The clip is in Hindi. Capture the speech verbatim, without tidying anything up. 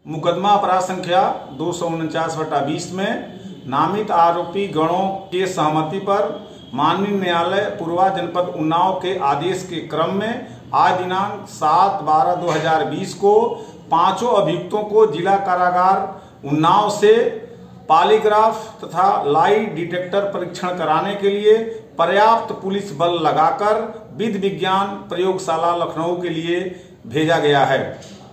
मुकदमा अपराध संख्या दो सौ उनचास बटा बीस में नामित आरोपी गणों के सहमति पर माननीय न्यायालय पूर्वा जनपद उन्नाव के आदेश के क्रम में आज दिनांक सात बारह दो हजार बीस को पांचों अभियुक्तों को जिला कारागार उन्नाव से पॉलीग्राफ तथा लाई डिटेक्टर परीक्षण कराने के लिए पर्याप्त पुलिस बल लगाकर विधि विज्ञान प्रयोगशाला लखनऊ के लिए भेजा गया है।